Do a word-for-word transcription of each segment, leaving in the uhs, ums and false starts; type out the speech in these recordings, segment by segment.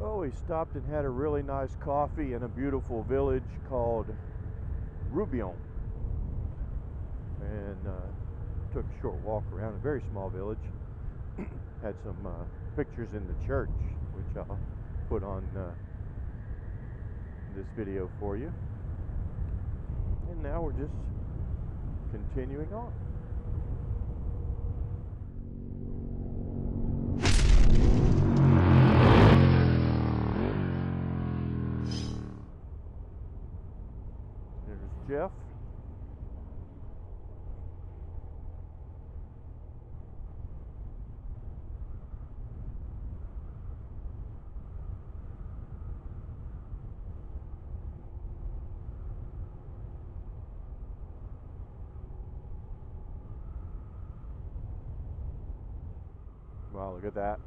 Well, we stopped and had a really nice coffee in a beautiful village called Roubion, and uh, took a short walk around a very small village. Had some uh, pictures in the church, which I'll put on uh, this video for you. And now we're just continuing on. There's Jeff. Wow, look at that.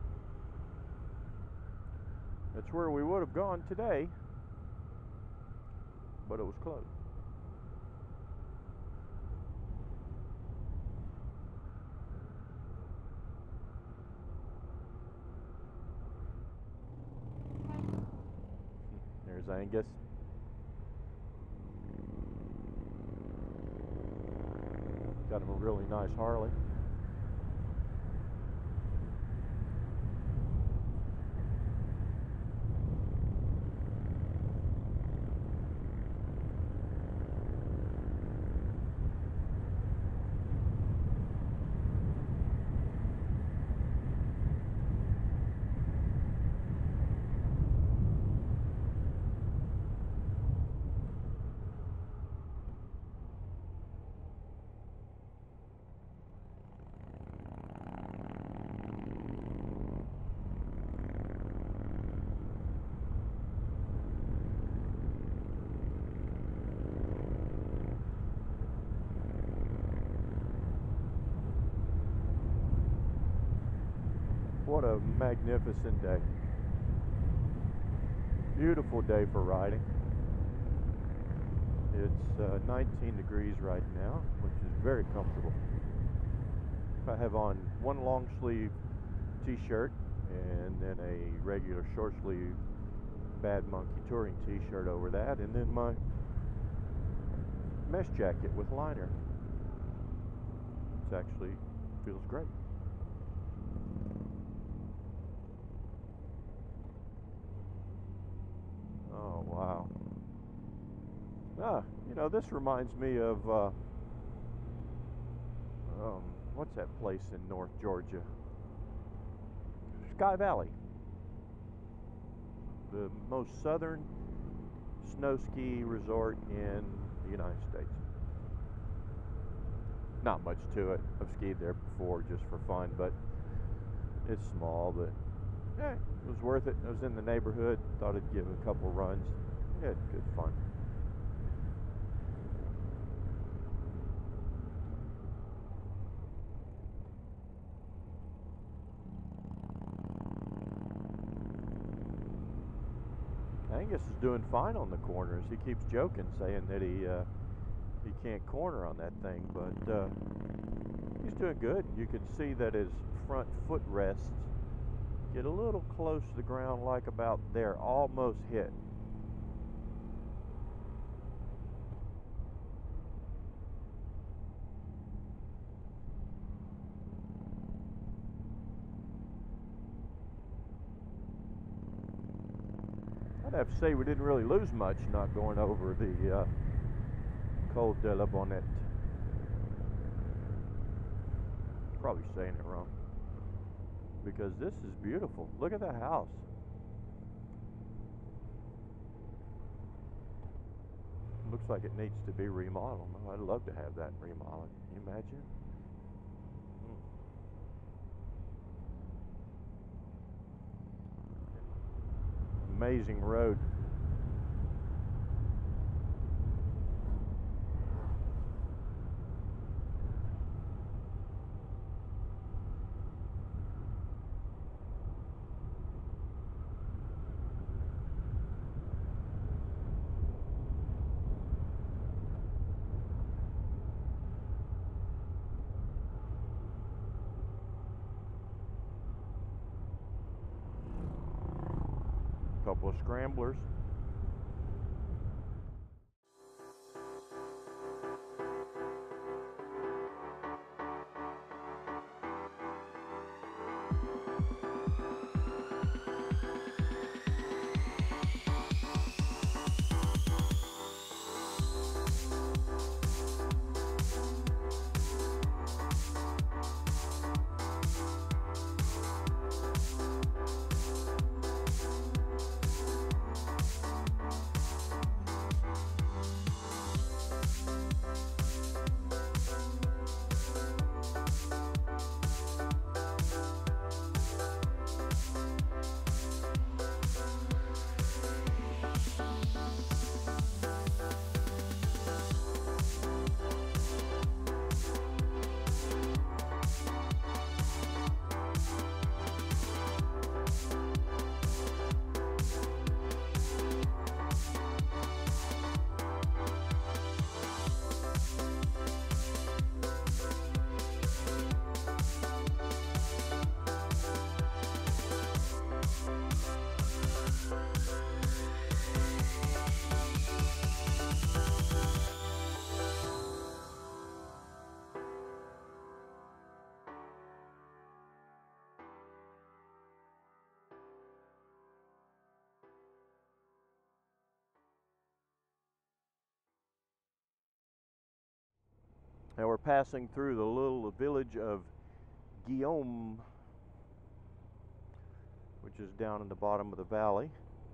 That's where we would have gone today, but it was closed. There's Angus. Got him a really nice Harley. What a magnificent day. Beautiful day for riding. It's uh, nineteen degrees right now, which is very comfortable. I have on one long sleeve t-shirt and then a regular short sleeve Bad Monkey touring t-shirt over that, and then my mesh jacket with liner. It actually feels great. Oh, wow. Ah, you know, this reminds me of, uh, um, what's that place in North Georgia? Sky Valley. The most southern snow ski resort in the United States. Not much to it. I've skied there before just for fun, but it's small, but yeah, it was worth it. I was in the neighborhood, thought I'd give it a couple runs. Yeah, good fun. Angus is doing fine on the corners. He keeps joking, saying that he uh, he can't corner on that thing, but uh, he's doing good. You can see that his front foot rests get a little close to the ground, like about there, almost hit. I'd have to say we didn't really lose much not going over the uh, Col de la Bonnette. Probably saying it wrong. Because this is beautiful. Look at the house. Looks like it needs to be remodeled. I'd love to have that remodeled. Can you imagine? Mm. Amazing road. A couple of scramblers. Now we're passing through the little village of Guillaume, which is down in the bottom of the valley.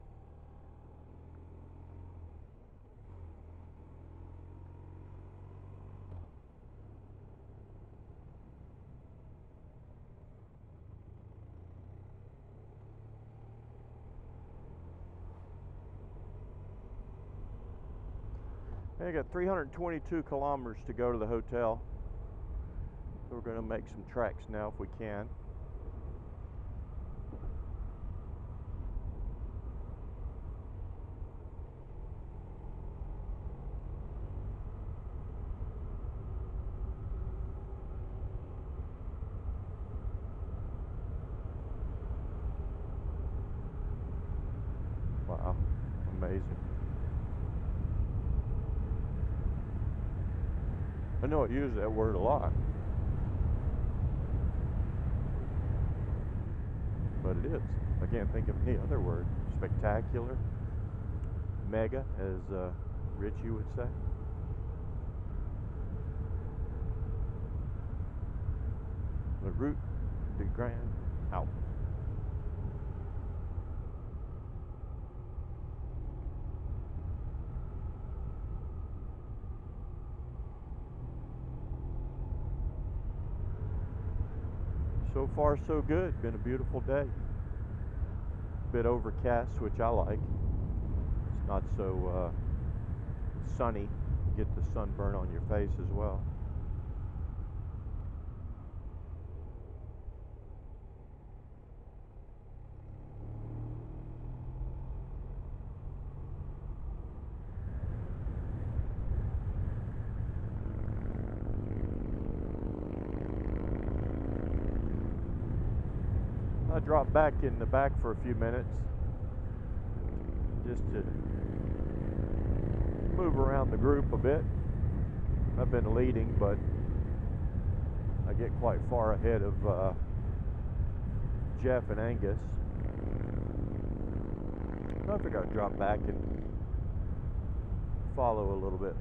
I got three hundred twenty-two kilometers to go to the hotel. So we're going to make some tracks now if we can. Wow, amazing. I know I use that word a lot, but it is. I can't think of any other word. Spectacular, mega, as uh, Richie would say. The route du Grand Alpes. So far so good. Been a beautiful day. Bit overcast, which I like. It's not so uh, sunny. Get the sunburn on your face as well. I dropped back in the back for a few minutes just to move around the group a bit. I've been leading, but I get quite far ahead of uh, Jeff and Angus. I think I'll drop back and follow a little bit.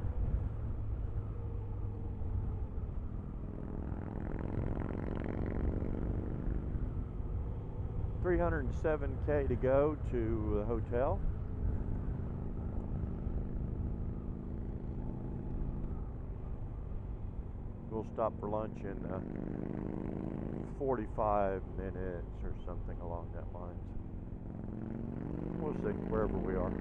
three hundred seven K to go to the hotel. We'll stop for lunch in uh, forty-five minutes or something along that lines. We'll see, wherever we are.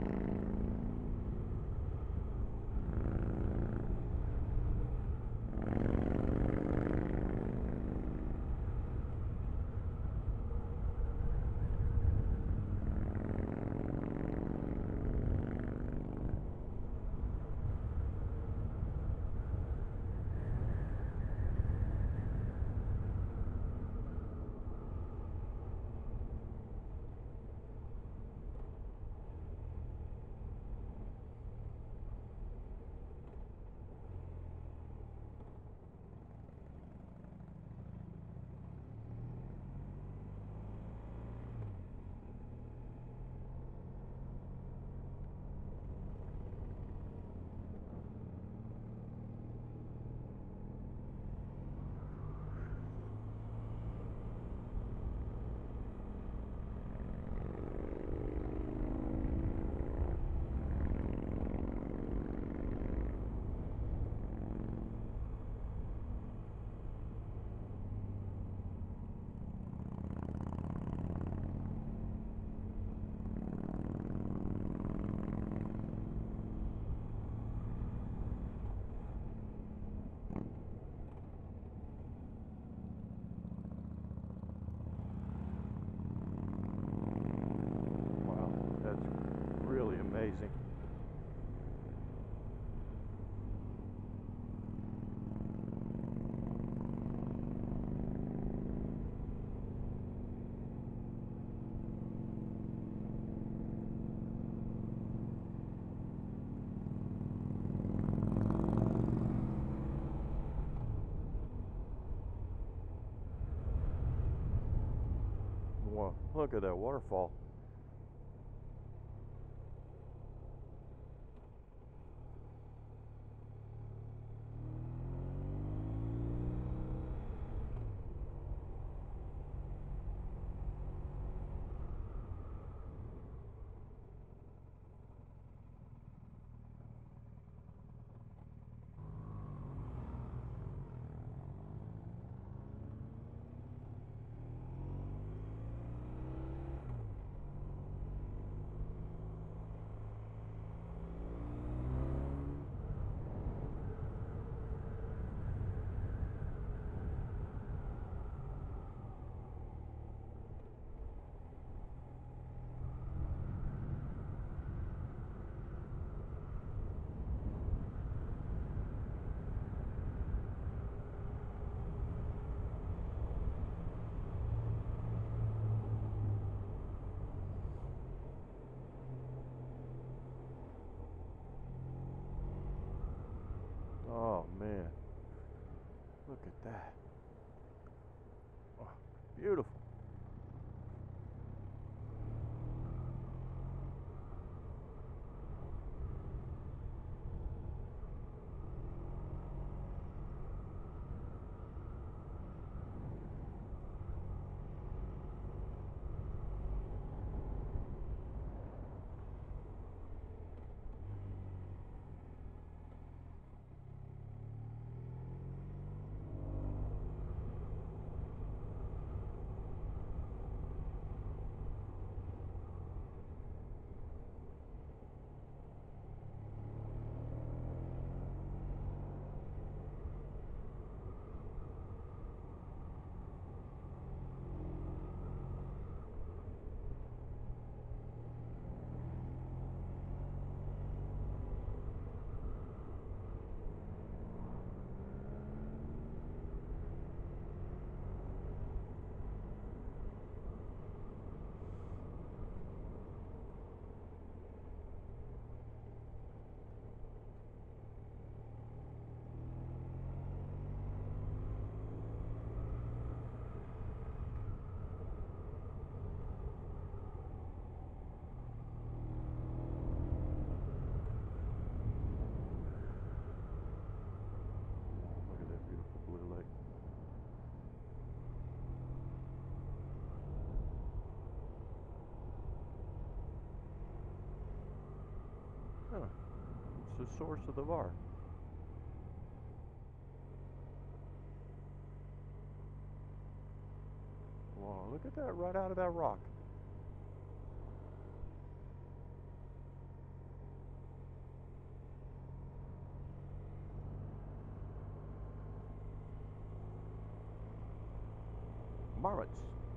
amazing. Wow, look at that waterfall. Oh man, look at that. Oh, beautiful. Look at that beautiful blue lake. Huh. It's the source of the Var. Wow, look at that right out of that rock. Maritz.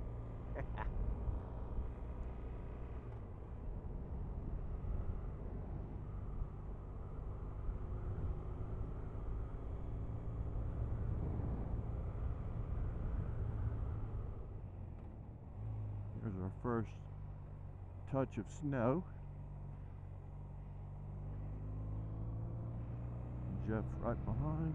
There's our first touch of snow. Jeff right behind.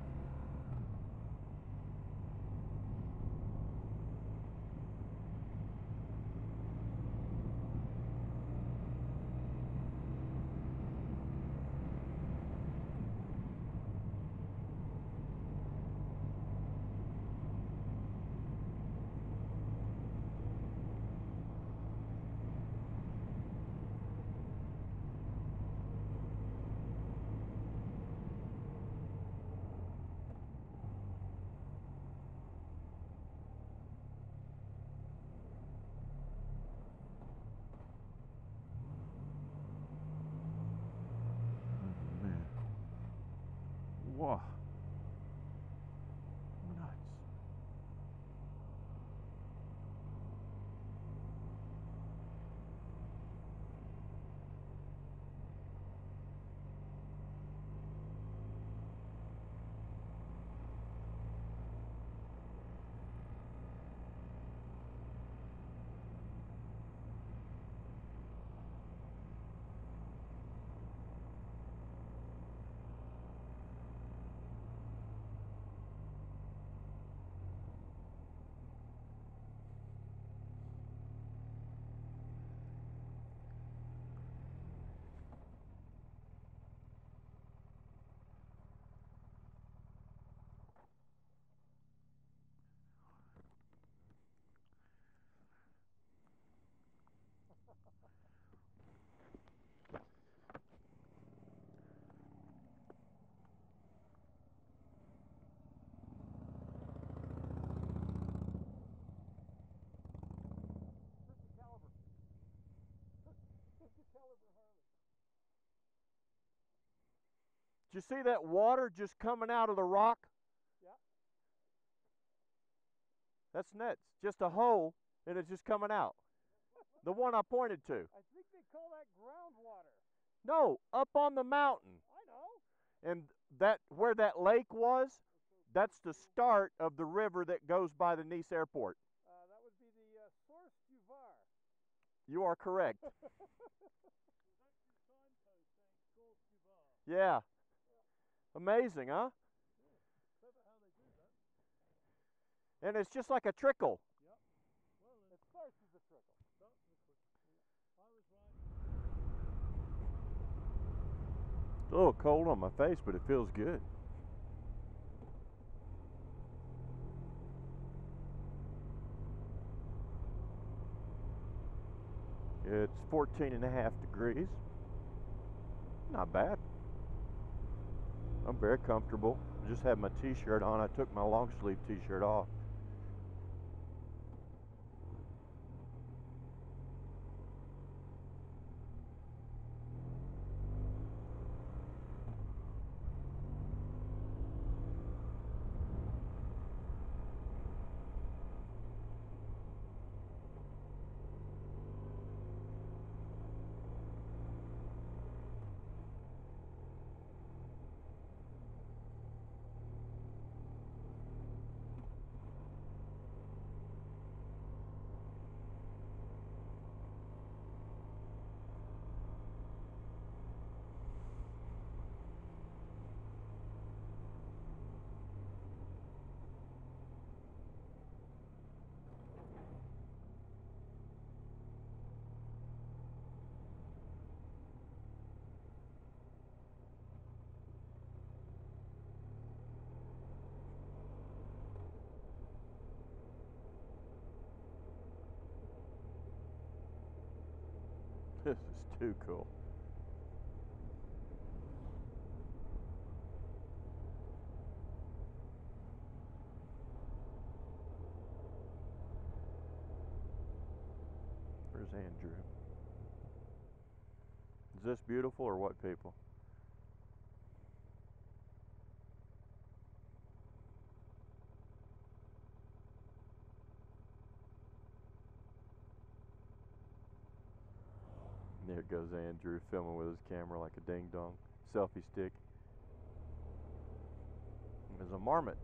Wow. Nuts. you see that water just coming out of the rock? Yeah. That's nuts. Just a hole, and it's just coming out. The one I pointed to. I think they call that groundwater. No, up on the mountain. I know. And that where that lake was, that's the start of the river that goes by the Nice airport. Uh, that would be the uh, source du Var. You are correct. Yeah. Amazing, huh? Clever how they do that. And it's just like a trickle. Yep. Well, it starts as a trickle. Starts as a trickle. Yeah. I was right. It's a little cold on my face, but it feels good. It's fourteen and a half degrees. Not bad. I'm very comfortable. I just had my t-shirt on. I took my long sleeve t-shirt off. This is too cool. Where's Andrew? Is this beautiful or what, people? There goes Andrew filming with his camera like a ding dong. Selfie stick. There's a marmot.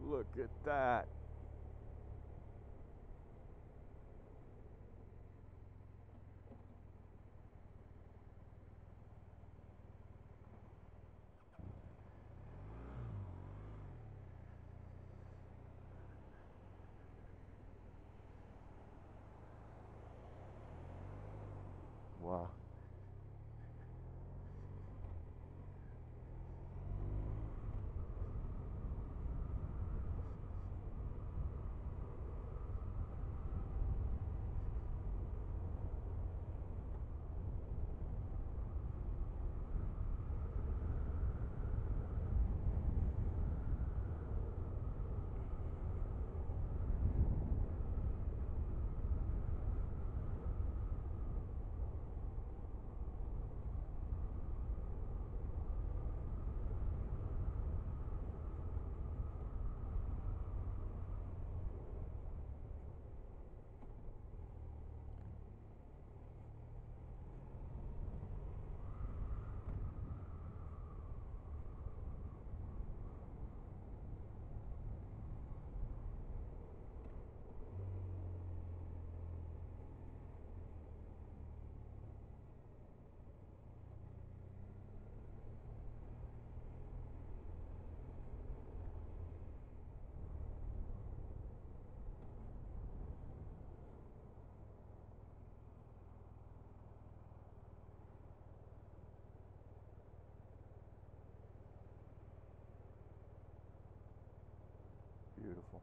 Look at that. Wow. Beautiful.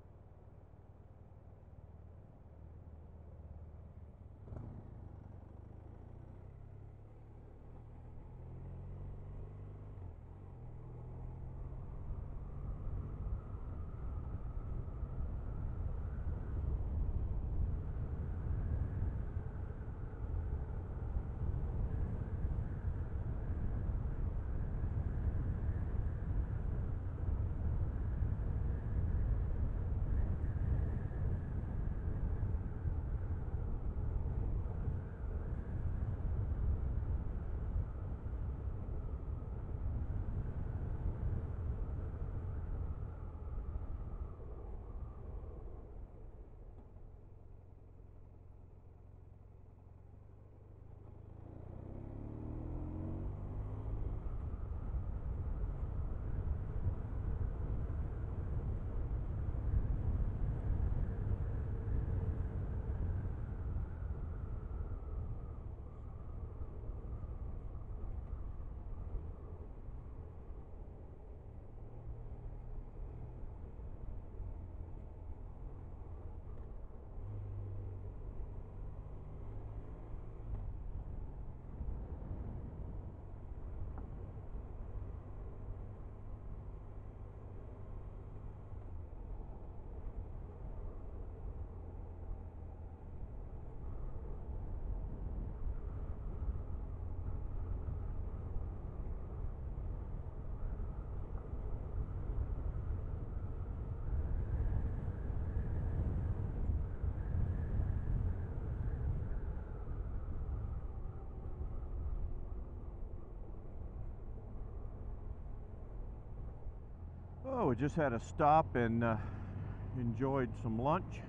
Oh, we just had a stop and uh, enjoyed some lunch.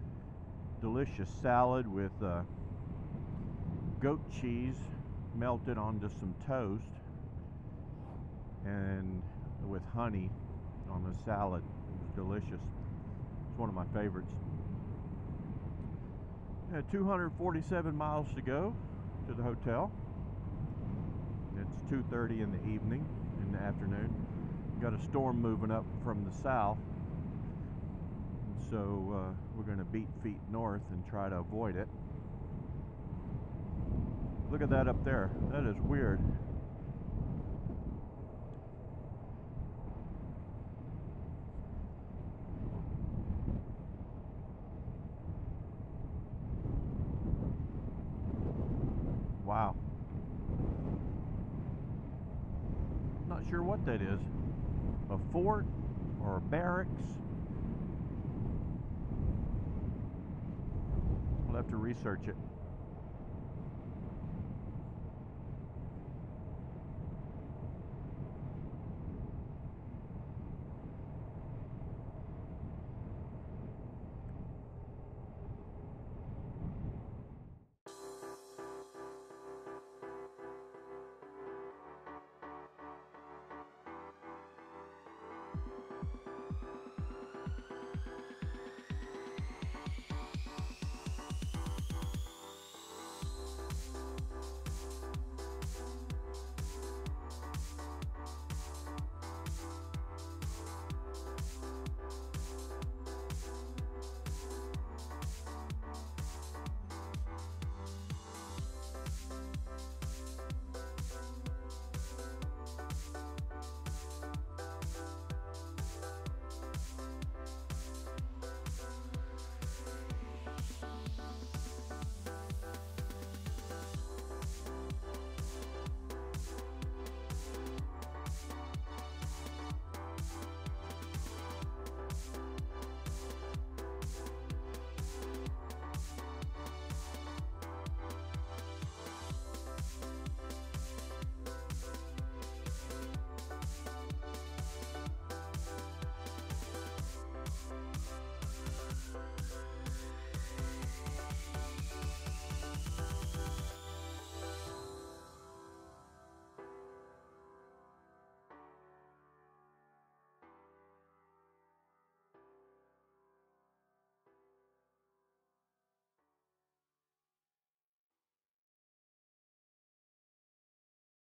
Delicious salad with uh, goat cheese melted onto some toast and with honey on the salad. It was delicious. It's one of my favorites. Yeah, two hundred forty-seven miles to go to the hotel. It's two thirty in the evening, in the afternoon. Got a storm moving up from the south, and so uh, we're going to beat feet north and try to avoid it. Look at that up there. That is weird. Wow. Not sure what that is. A fort or a barracks. We'll have to research it.